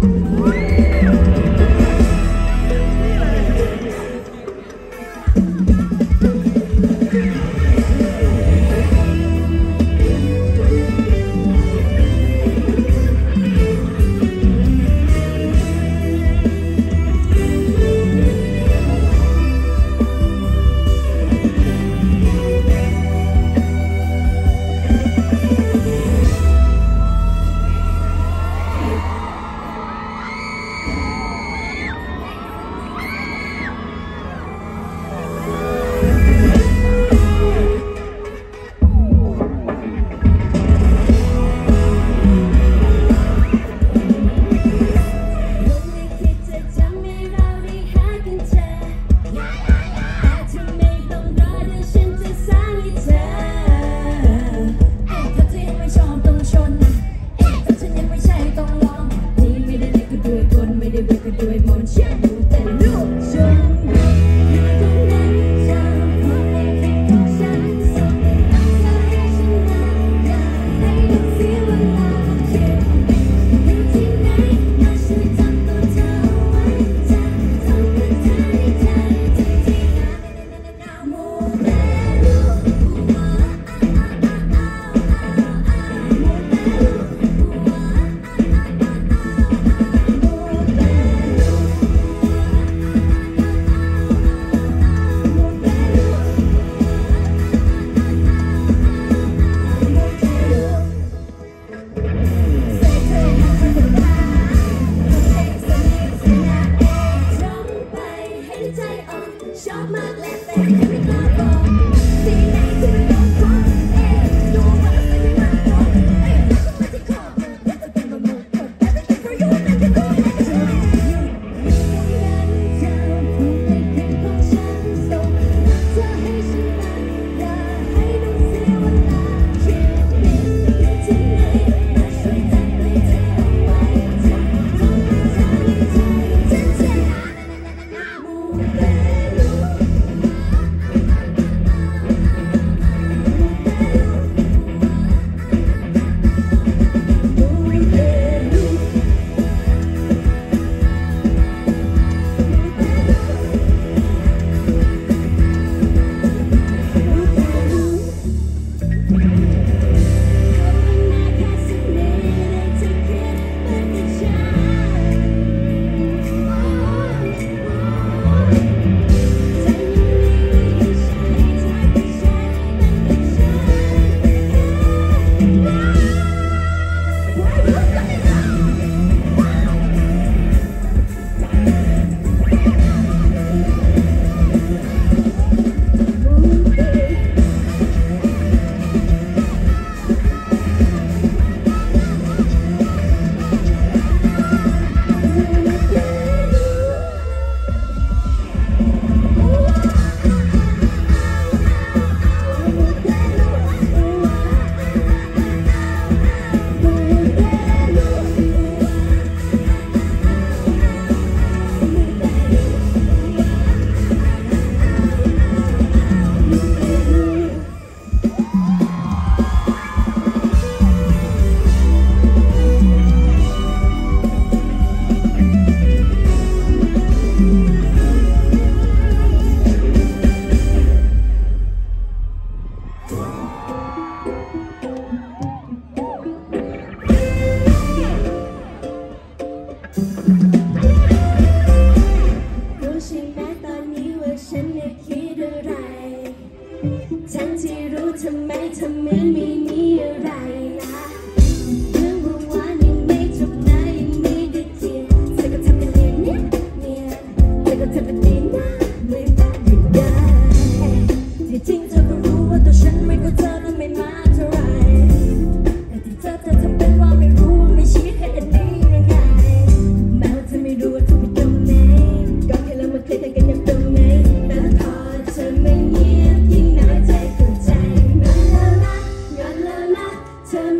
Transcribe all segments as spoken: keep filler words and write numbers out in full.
เธอ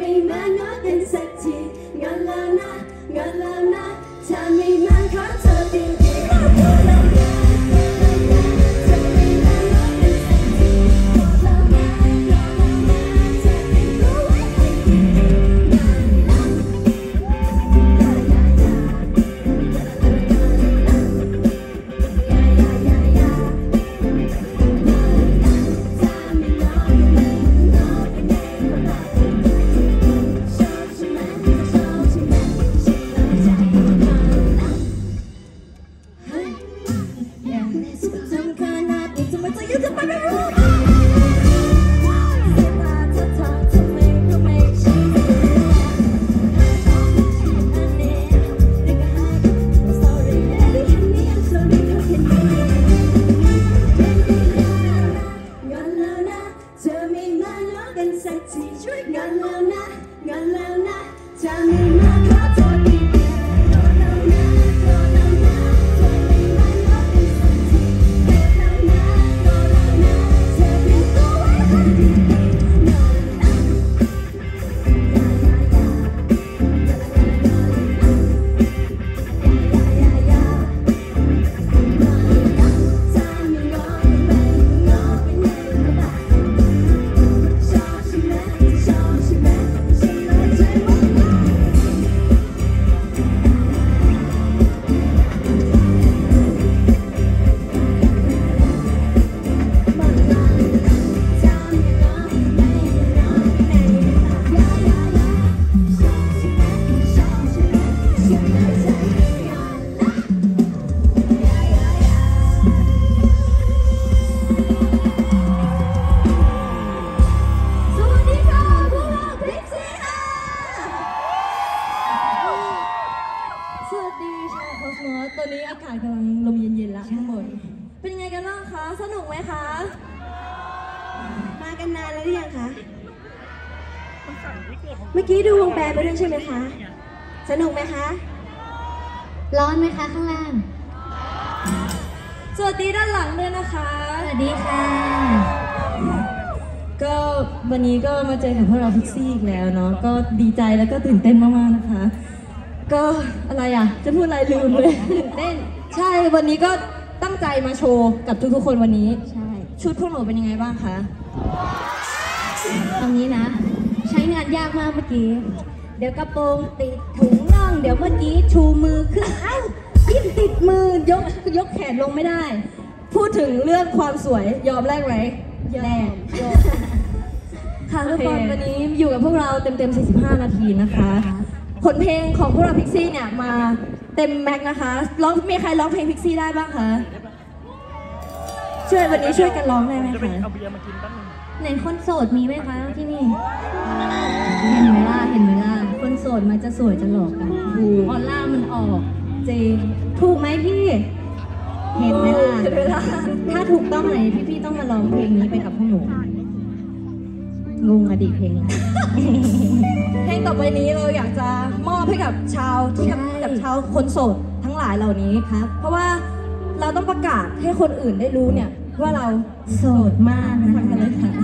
ช่วยงานแล้วนะงานแล้วนะจะไม่มาขอโทษดีโดนแล้วนะโดนแล้วนะเธอไม่มาขอเป็นสักทีโดนแล้วนะโดนแล้วนะเธอเปลี่ยนตัวไว้คนดีโดนแล้วตอนนี้อากาศกำลังลมเย็นๆแล้วทั้งหมดเป็นยังไงกันบ้างคะสนุกไหมคะมากันนานแล้วหรือยังคะเมื่อกี้ดูวงแปรไปด้วยใช่ไหมคะสนุกไหมคะร้อนไหมคะข้างล่างสวัสดีด้านหลังด้วยนะคะสวัสดีค่ะก็วันนี้ก็มาเจอกับพวกเราพิกซี่อีกแล้วเนาะก็ดีใจแล้วก็ตื่นเต้นมากๆนะคะก็อะไรอ่ะจะพูดอะไรลืมเลยเต้นใช่วันนี้ก็ตั้งใจมาโชว์กับทุกๆคนวันนี้ใช่ชุดพวกหนูเป็นยังไงบ้างคะตรงนี้นะใช้งานยากมากเมื่อกี้เดี๋ยวกระโปรงติดถุงน่องเดี๋ยวเมื่อกี้ชูมือขึ้นเอ้ายิ่งติดมือยกยกแขนลงไม่ได้พูดถึงเรื่องความสวยยอมแลกไหมแลกค่ะทุกคนวันนี้อยู่กับพวกเราเต็มๆสี่สิบห้านาทีนะคะผลเพลงของพวกเราพิกซี่เนี่ยมาเต็มแม็กนะคะร้องมีใครร้องเพลงพิกซี่ได้บ้างคะช่วยวันนี้ช่วยกันร้องได้ไหมคะไหนคนโสดมีไหมคะที่นี่เห็นไหมล่ะเห็นไหมล่ะคนโสดมันจะสวยจะหลอกกันถูกออร่ามันออกจริงถูกไหมพี่เห็นไหมล่ะถ้าถูกต้องไหนพี่ๆต้องมาร้องเพลงนี้ไปกับพวกหนูงงอดีตเพลงเพลงต่อไปนี้เราอยากจะมอบให้กับชาวที่กับชาวคนโสดทั้งหลายเหล่านี้ครับเพราะว่าเราต้องประกาศให้คนอื่นได้รู้เนี่ยว่าเราโสดมากนะคะกันเลยค่ะ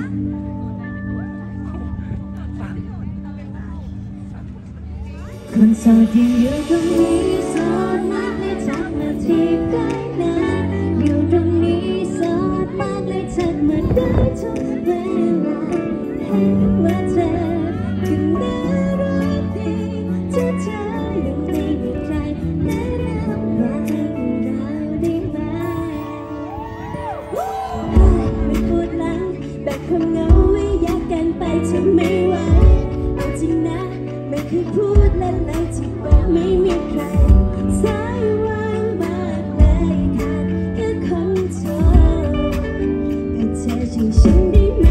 คนโสดที่อยู่ตรงนี้โสดมากเลยทักมาทีได้นะอยู่ตรงนี้โสดมากเลยทักมาได้ทุกเวลาเมื่อเธอคือน่ารักดีเธอเธอยังไม่มีใครแนะนำว่าเราได้ไหมไม่พูดแล้วแบบคนเหงาไม่อยากกันไปเธอไม่ไหวเอาจริงนะไม่เคยพูดเล่นเลยที่บอกไม่มีใครสายว่างมากเลยค่ะแค่คนเธอแต่เธอช่วยฉันได้ไหม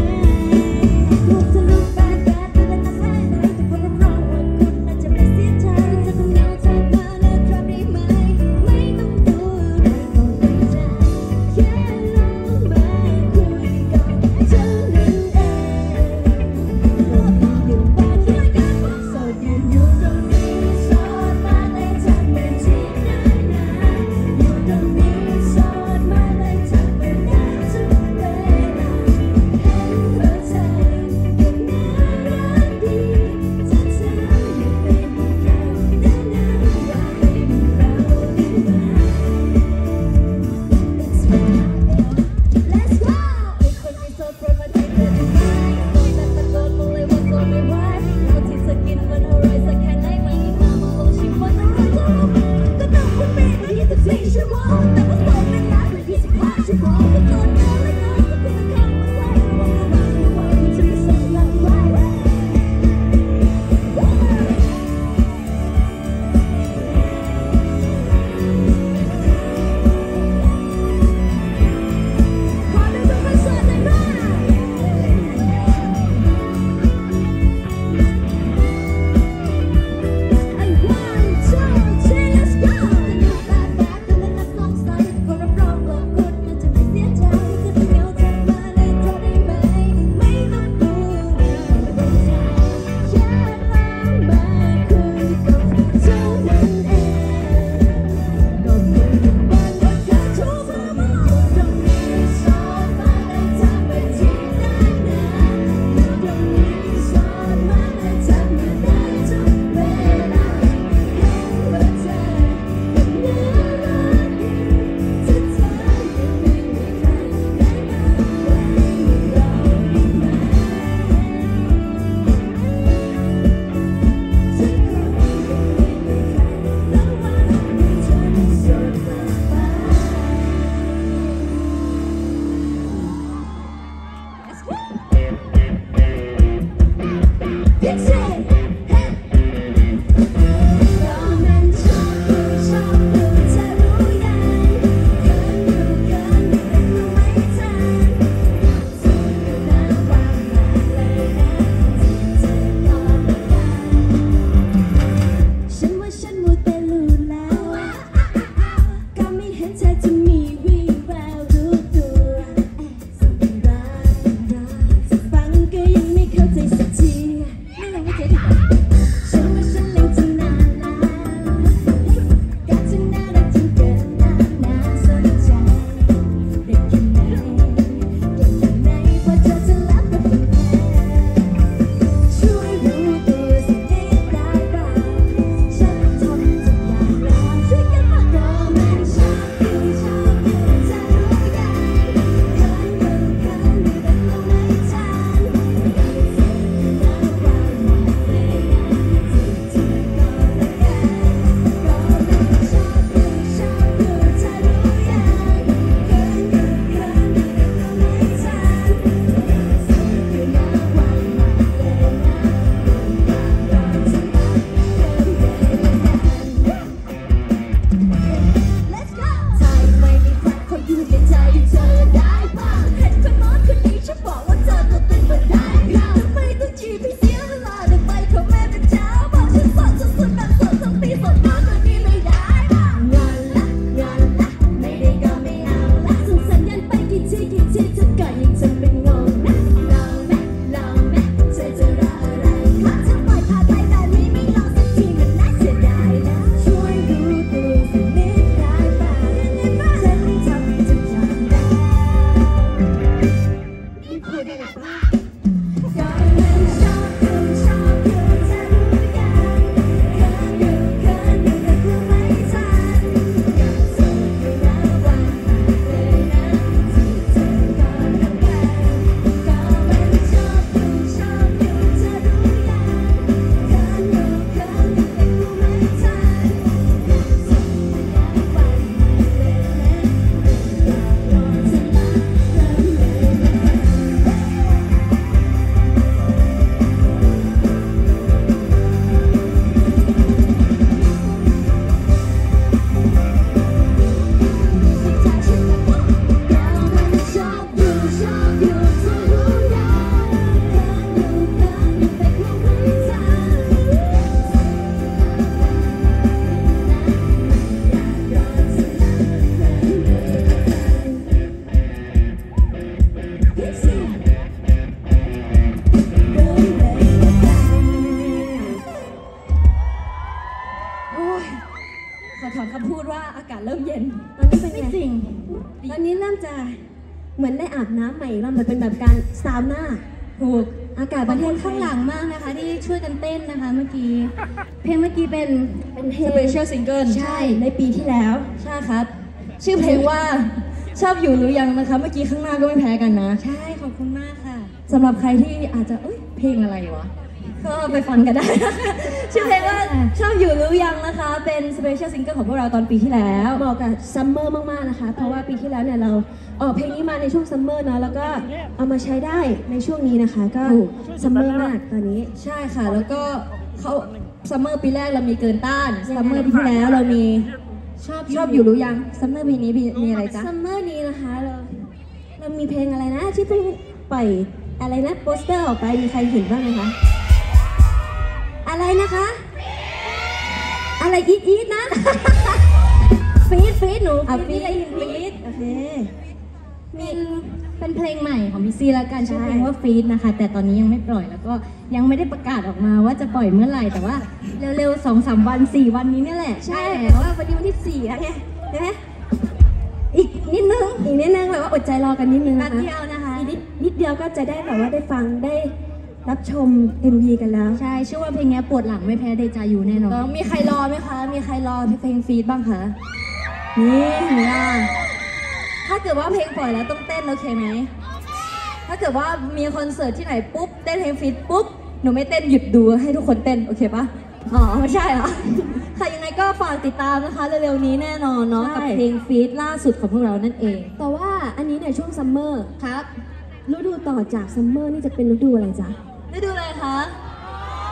ตอนนี้เริ่มจะเหมือนได้อาบน้ำใหม่อีกรอบเหมือนเป็นแบบการซาวน่าถูกอากาศประเทศข้างหลังมากนะคะที่ช่วยกันเต้นนะคะเมื่อกี้เพลงเมื่อกี้เป็นเป็นเพลง Special Single ใช่ในปีที่แล้วใช่ครับชื่อเพลงว่าชอบอยู่หรือยังนะคะเมื่อกี้ข้างหน้าก็ไม่แพ้กันนะใช่ขอบคุณมากค่ะสำหรับใครที่อาจจะเอ้ยเพลงอะไรวะก็ไปฟังกันได้ ชื่อเพลงว่าชอบอยู่หรือยังนะคะเป็น Special Single ของพวกเราตอนปีที่แล้วเหมาะกับซัมเมอร์มากๆนะคะเพราะว่าปีที่แล้วเนี่ยเราออกเพลงนี้มาในช่วงซัมเมอร์เนาะแล้วก็เอามาใช้ได้ในช่วงนี้นะคะก็ซัมเมอร์มากตอนนี้ใช่ค่ะแล้วก็เขาซัมเมอร์ปีแรกเรามีเกินต้านซัมเมอร์ปีที่แล้วเรามีชอบชอบอยู่หรือยังซัมเมอร์ปีนี้มีอะไรจ๊ะซัมเมอร์นี้นะคะเราเรามีเพลงอะไรนะที่เพิ่งปล่อยอะไรนะโปสเตอร์ออกไปมีใครเห็นบ้างไหมคะอะไรนะคะอะไรอีทอีทนะฟีดฟีดหนูฟีดอะไรฟีดโอเคเป็นเป็นเพลงใหม่ของพี่ซีแล้วกันชื่อเพลงว่าฟีดนะคะแต่ตอนนี้ยังไม่ปล่อยแล้วก็ยังไม่ได้ประกาศออกมาว่าจะปล่อยเมื่อไหร่แต่ว่าเร็วๆสองสามวันสี่วันนี้นี่แหละใช่แต่ว่าวันนี้วันที่สี่แล้วไงใช่ไหมอีกนิดนึงอีกนิดนึงแบบว่าอดใจรอกันนิดนึงนะคะนิดเดียวนะคะนิดนิดเดียวก็จะได้แบบว่าได้ฟังได้รับชม เอ็ม วี กันแล้วใช่เชื่อว่าเพลงนี้ปวดหลังไม่แพ้เดจายูแน่นอนมีใครรอไหมคะมีใครรอเพลงฟีดบ้างคะนี่นะถ้าเกิดว่าเพลงปล่อยแล้วต้องเต้นโอเคไหมถ้าเกิดว่ามีคอนเสิร์ตที่ไหนปุ๊บเต้นเพลงฟีดปุ๊บหนูไม่เต้นหยุดดูให้ทุกคนเต้นโอเคปะอ๋อไม่ใช่เหรอค่ะยังไงก็ฝากติดตามนะคะเร็วๆนี้แน่นอนเนาะกับเพลงฟีดล่าสุดของพวกเรานั่นเองแต่ว่าอันนี้เนี่ยช่วงซัมเมอร์ครับฤดูต่อจากซัมเมอร์นี่จะเป็นฤดูอะไรจ๊ะฤดูอะไรคะ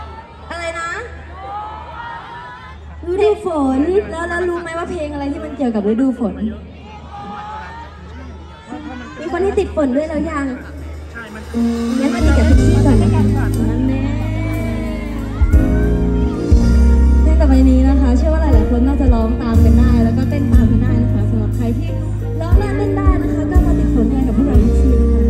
ดูฝนแล้วแล้วรู้ไหมว่าเพลงอะไรที่มันเกี่ยวกับฤดูฝนมีคนให้ติดฝนด้วยแล้วยังงั้นมาติดกับพิกซี่ก่อนนะคะนั่นแน่เพลงต่อไปนี้นะคะ เชื่อว่าหลายๆคนน่าจะร้องตามกันได้ แล้วก็เต้นตามกันได้นะคะสำหรับใครที่ร้องได้เต้นได้นะคะ ก็มาติดฝนกันกับพวกเราพิกซี่นะคะ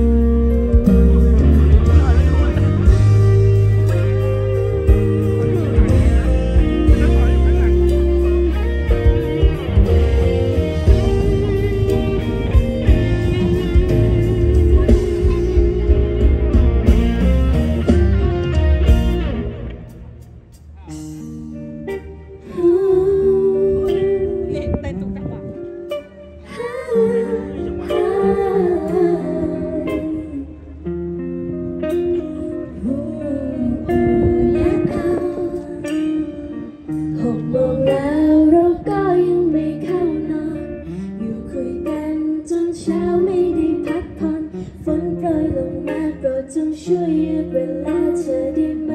หกโมงแล้วเราก็ยังไม่เข้านอนอยู่คุยกันจนเช้าไม่ได้พักผ่อนฝนโปรยลงมาโปรดจงช่วยยืดเวลาเธอได้ไหม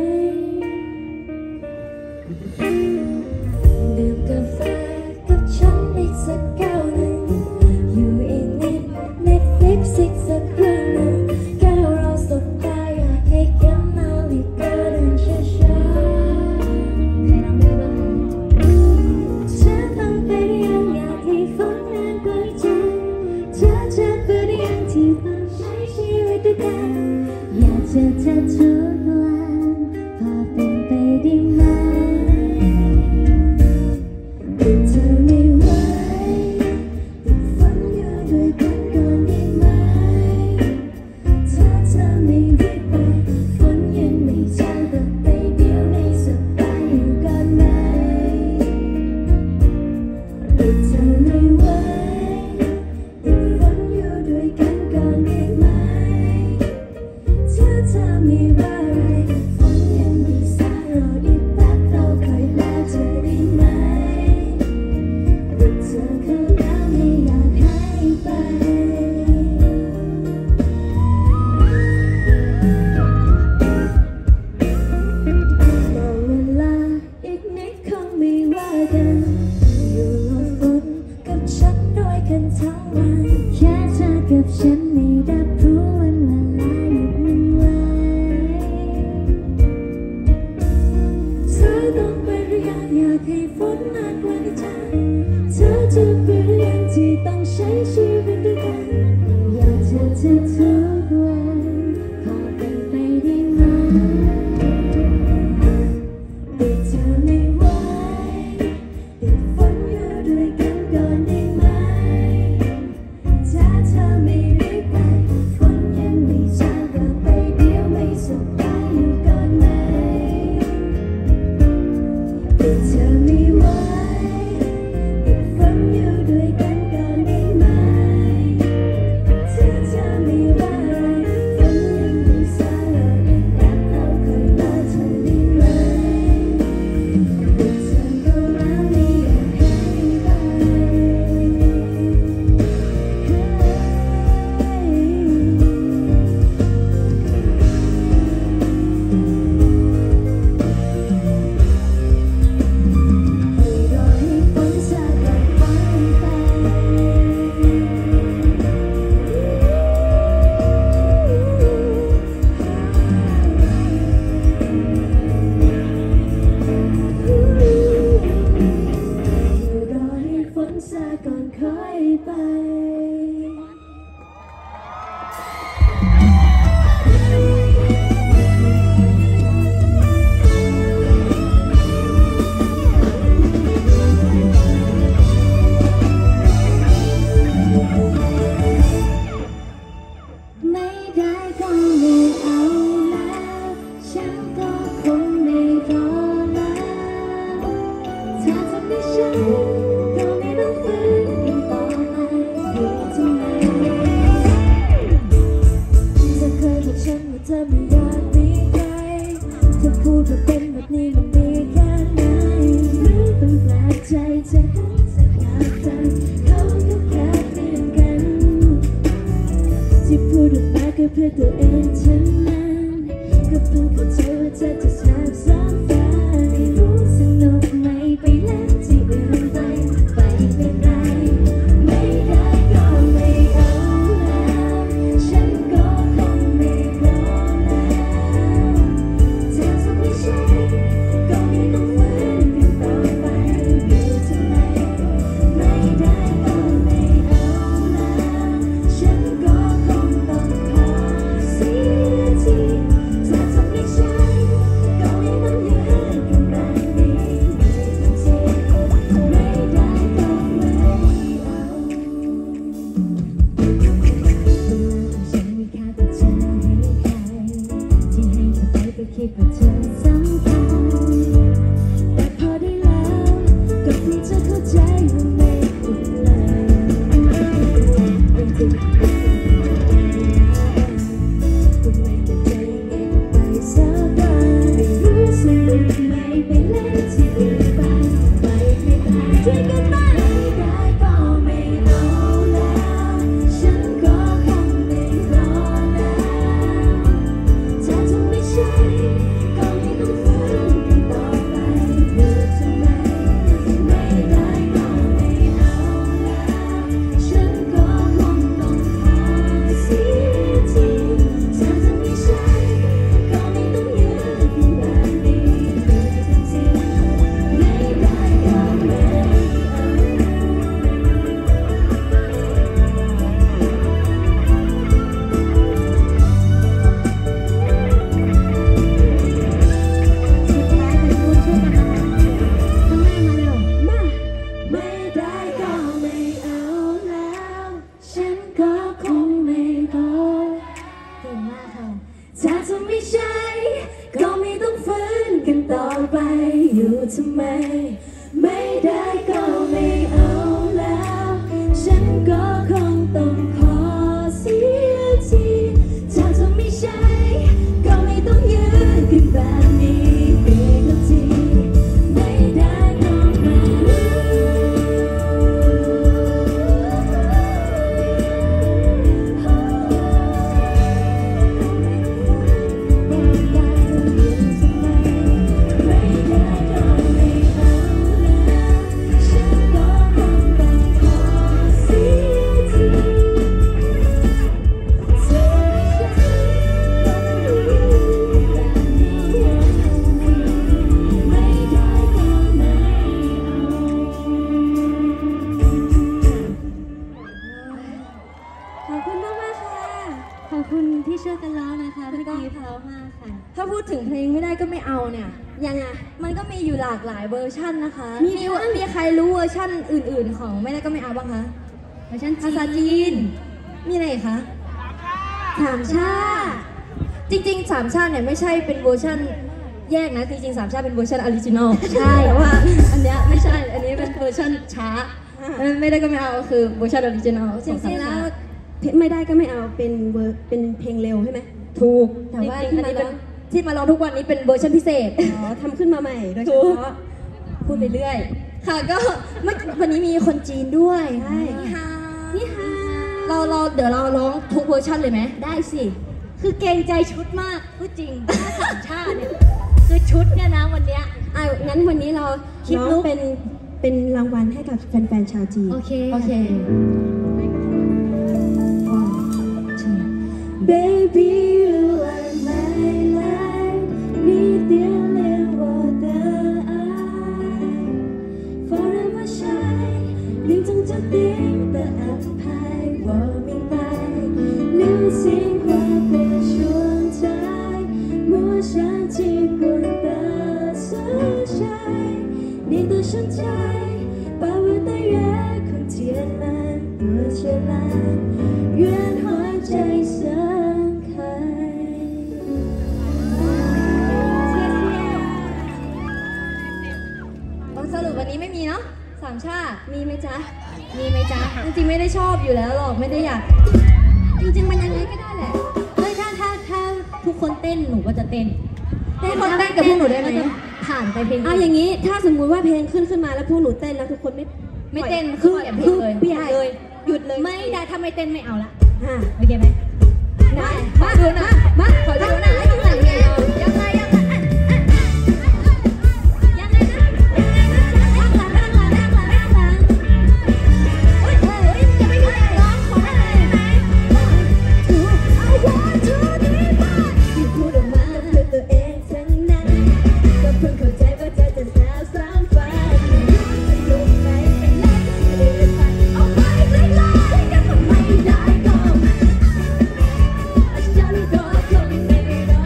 ดื่มกาแฟกับฉันอีกสักแก้วหนึ่งอยู่อีกนิด Netflix อีกสักเรื่องหนึ่งแก้วเราสบตาอยากให้เข็มนาฬิกาเดินช้าๆเธอต้องไปได้ยังอยากให้ฝันนานกว่าใจเธอจะไปได้ยังที่ต้องใช้ชีวิตด้วยกันอยากเจอเธอทุกวันพอเป็นไปได้ไหมแต่เธอไม่ไหวติดฝันอยู่ด้วยกันก่อนได้ไหมถ้าเธอไม่รีบไปฝนยังไม่จางกลับไปเดี๋ยวไม่สบายอยู่ก่อนไหมแต่เธอไม่ไหวติดฝันอยู่ด้วยกันก่อนได้ไหมถ้าเธอไม่ว่าอะไรฝนยังไม่สายรออีกแป๊บเราค่อยมาเจอได้ไหมแต่เธอเข้าแล้วไม่อยากหายไปบอกเวลาอีกนิดคงไม่ว่ากันอยู่รอฝนกับฉันด้วยกันทั้งวันแค่เธอกับฉันไม่รับรู้วันเวลาหยุดมันไว้เธอต้องไปหรือยังอยากให้ฝนนานกว่านี้เธอเธอจะไปหรือยังที่ต้องใช้ชีวิตด้วยกันอยากเจอเธอทุกวันขอเป็นไปได้ไหมแต่เธอไม่ไหวติดฝนอยู่ด้วยกันก่อนได้ไหมถ้าเธอไม่รีบไปฝนยังไม่จางกลับไปเดี๋ยวไม่สบายอยู่ก่อนไหมแต่เธอไม่ไหวติดฝนอยู่ด้วยกันก่อนได้ไหมถ้าเธอไม่ว่าอะไรฝนยังไม่สายรออีกแป๊บเราค่อยมาเธอได้ไหมแต่เธอก็แล้วไม่อยากหายไปรอให้ฝนซาก่อนหายไปรอให้ฝนซาก่อนค่อยไปไม่ได้ก็ไม่เอาแล้วฉันก็คงไม่รอแล้วถ้าทำให้ฉันก็ไม่ต้องฝืนอีกต่อไปอยู่ทำไมเธอเคยบอกฉันว่าเธอไม่อยากมีใครเธอพูดว่าเป็นแบบนี้มันดีแค่ไหนไม่ต้องแปลกใจจะเห็นสักหากใจเขาก็แค่เปลี่ยนกันที่พูดออกมาก็เพื่อตัวเองทั้งนั้นก็เพิ่งเข้าใจว่าเธอจะแสบซ้อนแฟนให้รู้สนุกไม่ไปคิดว่าเธอสำคัญแต่พอได้แล้วก็เพิ่งจะเข้าใจว่าไม่คุ้นเลยคุณไม่เป็นใจยังไงก็ไปสักวันไม่รู้สนุกไหมไปเล่นที่อื่นไปไปให้ตายด้วยกันบ้างไม่ได้ก็ไม่เอาแล้วฉันก็คงไม่รอแล้วถ้าเธอไม่ใช่ก็ไม่ต้องฝืนกันต่อไปอยู่ทำไมไม่ได้ก็ไม่เอาแล้วฉันก็คงต้องขอเสียทีถ้าเธอไม่ใช่ก็ไม่ต้องยืนอยู่แบบนี้อยู่จริงๆไม่ได้ก็ไม่สุดท้ายเป็นผู้ช่วยกันนะคะข้างหน้ามาเร็วมาไม่ได้ก็ไม่เอาแล้วฉันก็คงไม่รอเก่งมากค่ะถ้าเธอไม่ใช่ก็ไม่ต้องฝืนกันต่อไปอยู่ทำไมไม่ได้ก็ไม่เอาแล้วฉันก็คงต้องขอเสียทีถ้าเธอไม่ใช่ก็ไม่ต้องยืนกันแบบนี้อีกนาทีไม่ได้ก็ไม่ขอบคุณมากๆค่ะขอบคุณที่ช่วยกันร้องนะคะเมื่อกี้เพราะมากค่ะถ้าพูดถึงเพลงไม่ได้ก็ไม่เอาเนี่ยยังไงมันก็มีอยู่หลากหลายเวอร์ชันนะคะมีมีบ้างมีใครรู้เวอร์ชันอื่นๆ ของไม่ได้ก็ไม่เอาบ้างคะเวอร์ชันภาษาจีน มีอะไรอีกคะถามชาจริงๆสามชาติเนี่ยไม่ใช่เป็นเวอร์ชันแยกนะ จริงๆสามชาติเป็นเวอร์ชันออริจินอลใช่แต่ว่าอันเนี้ยไม่ใช่ อันนี้เป็นเวอร์ชันช้าเออไม่ได้ก็ไม่เอาคือเวอร์ชันออริจินอลจริงๆแล้วไม่ได้ก็ไม่เอาเป็นเวอร์เป็นเพลงเร็วใช่ไหมถูก แต่แต่ว่าว่าอันนี้เป็นที่มาร้องทุกวันนี้เป็นเวอร์ชันพิเศษอ๋อทำขึ้นมาใหม่โดยเฉถูกพาะพูดไปเรื่อย ค่ะก็เมื่อวันนี้มีคนจีนด้วยใช่นี่ฮานี่ฮะเราเราเดี๋ยวเราร้องทุกเวอร์ชันเลยไหมได้สิคือเกรงใจชุดมากพูดจริงถ้าสามชาติเนี่ยคือชุดเนี่ยนะวันเนี้ยอ่ะงั้นวันนี้เราคิดร้องลุคเป็นเป็นรางวัลให้กับแฟนๆชาวจีนโอเคโอเค Baby you are my light 你点亮我的爱 Forever shine 命中注定的安排我明白流星划过胸膛抹上极光的色彩你的身材把我的月空填满多绚烂愿花ใจ盛开บางสรุปวันนี้ไม่มีเนาะสามชาติมีไหมจ๊ะมีไหมจ๊ะ จริงๆไม่ได้ชอบอยู่แล้วหรอก ไม่ได้อยากจริงๆมันยังไงก็ได้แหละเฮ้ยถ้าถ้าถ้าทุกคนเต้นหนูก็จะเต้นให้คนเต้นกับพวกหนูได้ไหมก็จะผ่านไปเพลงเอาอย่างนี้ถ้าสมมุติว่าเพลงขึ้นขึ้นมาแล้วพวกหนูเต้นแล้วทุกคนไม่ไม่เต้นคืคือ อคือเลยเปลี่ยนเลยหยุดเลยไม่ได้ถ้าไม่เต้นไม่เอาละอ่ะโอเคไหมได้มาดูนะมาขอดูนะให้ต้องแต่งเพลงยังไงยังไงยังไงนะข้างหลังข้างหลังข้างหลังข้างหลังเฮ้ยเฮ้ยจะไม่ได้ร้องขอได้ไหมถูก I want to be mine ที่พูดออกมาเพื่อตัวเองทั้งนั้นก็เพิ่งเข้าใจว่าเธอจะสาวสามฝันรู้ไหมเป็นไรที่ไม่ฝันเอาไปไกลๆกันทำไมได้ก็ฉันก็คงไม่รอ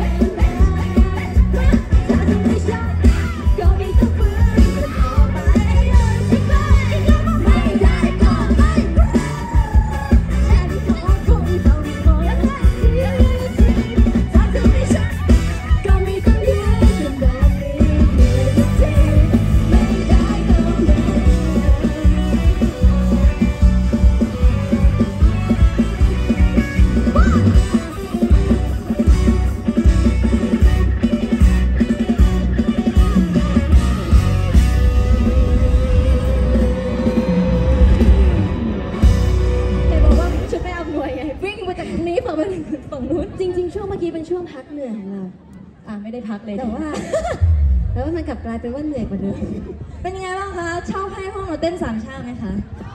แล้วมันกลับกลายเป็นว่าเหนื่อยกว่าเดิมเป็นยังไงบ้างคะชอบให้ห้องเราเต้นสามชาติไหมคะ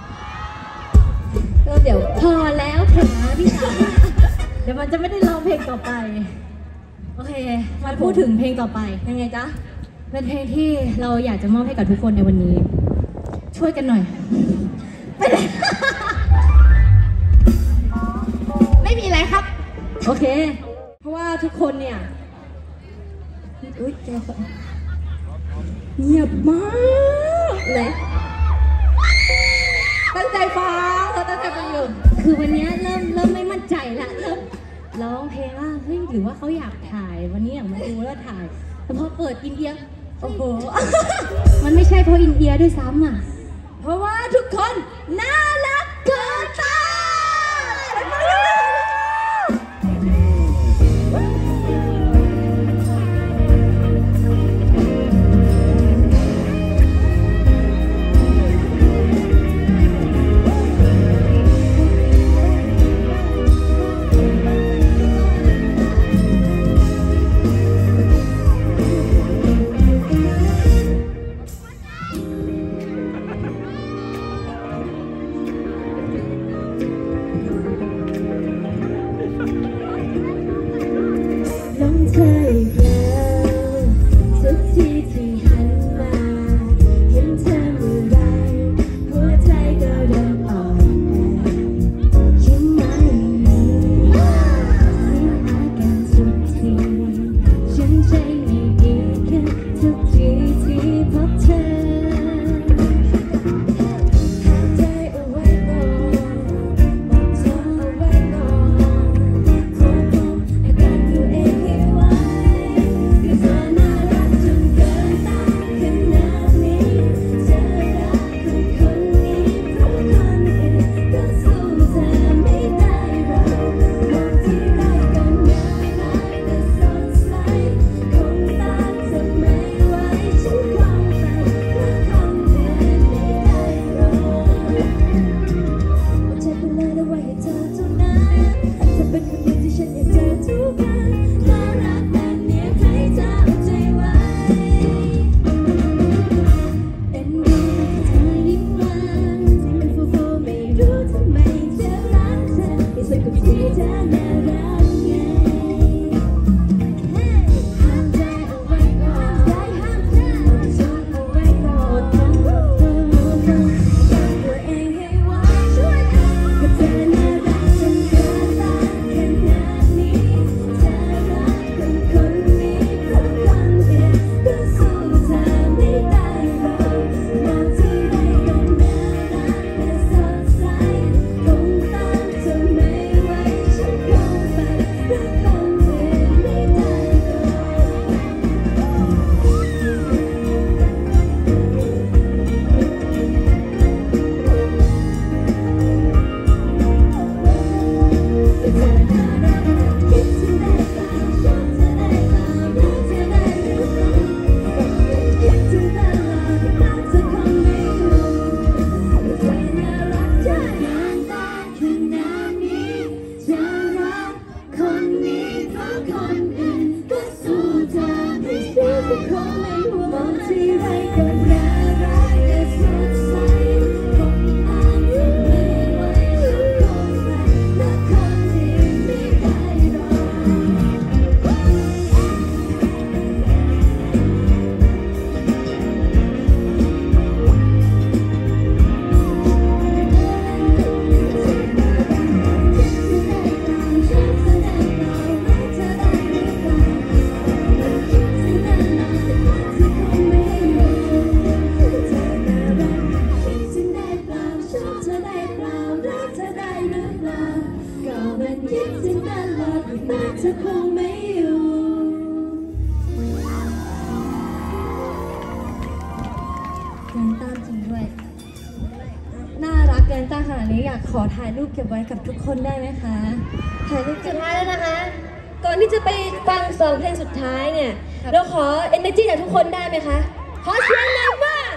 ก็เดี๋ยวพอแล้วเถอะนะพี่สาวเดี๋ยวมันจะไม่ได้ร้องเพลงต่อไป โอเค มาพูดถึงเพลงต่อไปยังไงจ๊ะเป็นเพลงที่เราอยากจะมอบให้กับทุกคนในวันนี้ ช่วยกันหน่อย ไม่มีอะไรครับ โอเคเพราะว่าทุกคนเนี่ยอุ้ยเจอคนเงียบมากเลยตั้งใจฟังเธอตั้งใจฟังอยู่คือวันนี้เริ่มเริ่มไม่มั่นใจละเริ่มร้องเพลงว่าเฮ้ยหรือว่าเขาอยากถ่ายวันนี้อยากมาดูแล้วถ่ายแต่พอเปิดอินเดียโอ้โห มันไม่ใช่เพราะอินเดียด้วยซ้ำอ่ะเพราะว่าทุกคนน่ารักเกินต้านน้องเธออีกแล้วทุกทีที่หันมาเห็นเธอเมื่อไรหัวใจก็เริ่มอ่อนแอยิ้มไม่มีเสียอาการทุกทีฉันใจไม่ดีขึ้นทุกทีที่พบเธอหายใจเอาไว้ก่อนบอกเธอเอาไว้ก่อนควบคุมอาการตัวเองให้ไว้ก็เธอน่ารักจนเกินต้านขนาดนี้เธอรักคนคนนี้เพราะคนอื่นก็สู้เธอไม่ได้หรอกมองที่ไรก็น่ารักแต่สดใสคงต้านเธอไม่ไหวฉันคงไปเพราะคนอื่นไม่ได้หรอกเอาใจไปเลยแล้วไว้ให้เธอเท่านั้นเธอเป็นคนเดียวที่ฉันอยากเจอทุกวันน่ารักแบบเนี้ยใครจะเอาใจไว้เป็นดูเธอยิ้มหวานเป็นฟูฟูไม่รู้ทำไมเธอรักเธอให้สวยกับที่เธอน่ารักไงห้ามใจเอาไว้ก่อนได้ห้ามใจเอาไว้ก่อนต้องตัวเองให้ไว้ช่วยกันก็เธอน่ารักจนเกินต้านขนาดนี้เธอรักคนคนนี้เพราะคนอื่นก็สู้เธอไม่ได้หรอกมองที่ไรก็น่ารักและสดใสคงต้านเธอไม่ไหวฉันคงไปเพราะคนอื่นไม่ได้หรอกก็เธอน่ารักคิดถึงได้เปล่าชอบเธอได้เปล่ารักเธอได้หรือเปล่าคิดถึงตลอดรักเธอคงไม่รู้ก็เธอน่ารักใจยังได้ขนาดนี้เธอรักคนนี้เพราะคนอื่นก็สู้เธอให้ฉันก็คงไม่ห่วงมองที่ไรก็น่ารักและสดใสคงอ่านเธอไม่ไหวฉันคงไปรักคนอื่นไม่ได้หรอกคิดถึงตลอดแต่เธอคงไม่อยู่เกินต้านจริงด้วย น่ารักเกินต้านขนาดนี้อยากขอถ่ายรูปเก็บไว้กับทุกคนได้ไหมคะ ถ่ายรูปสุเก็บดท้ายแล้วนะคะ ก่อนที่จะไปฟังสองเพลงสุดท้ายเนี่ย เราขอ energy จากทุกคนได้ไหมคะ ขอเสียงหน่อยมาก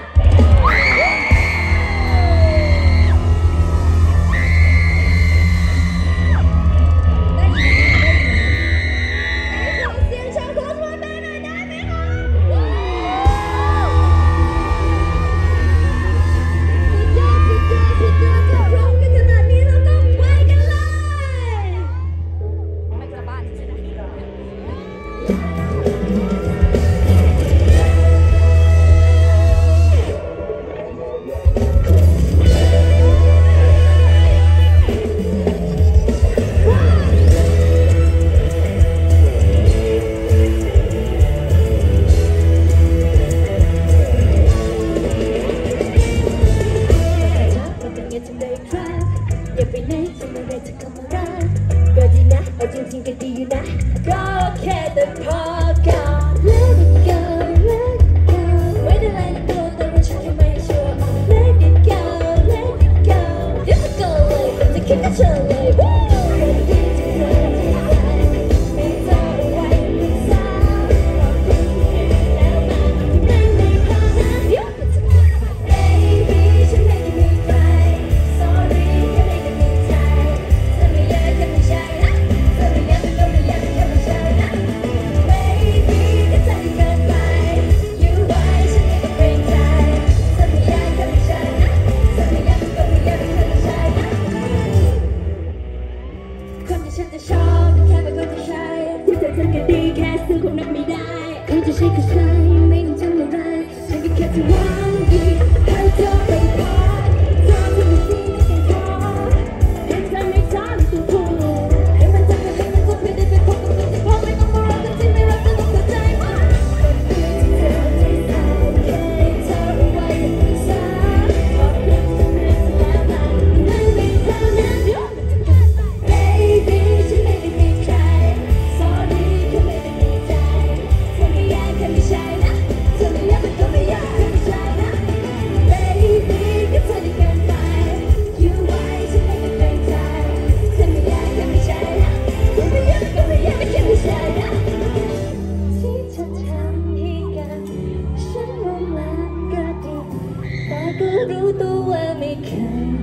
ได้ยินไหมได้ยินไหมขอเสียงชาวโคสโมเตอร์หน่อยได้ไหมคะรู้จะใช่ก็ใช่ไม่ต้องทำอะไรฉันก็แค่จะหวังดีให้เธอไปพอเธอทำให้สิ่งที่ฉันขอเห็นใจไม่ช้าไม่ต้องพูดให้มันจำเป็นให้มันจำเป็นได้ไปพบกับมันที่พอไม่ต้องมารักกันที่ไม่รักจะต้องเข้าใจมั้ยเธอไม่เอาแค่เธอเอาไว้เป็นปรึกษาบอกเรื่องจะไม่แล้วนะไม่มีเธอนั้นยอมBaby ฉันไม่ได้มีใคร Sorry แค่ไม่ได้มีใจเธอไม่อยากแค่ไม่ใช่นะเธอไม่อยากมันก็ไม่อยากแค่ไม่ใช่นะ Baby ก็เธอได้เกินไป You right ฉันไม่ได้เกรงใจเธอไม่อยากแค่ไม่ใช่นะเธอไม่อยากก็ไม่อยากแค่ไม่ใช่นะที่เธอทำให้กันฉันว่ามันก็ดีแต่ก็รู้ตัวว่าไม่เคย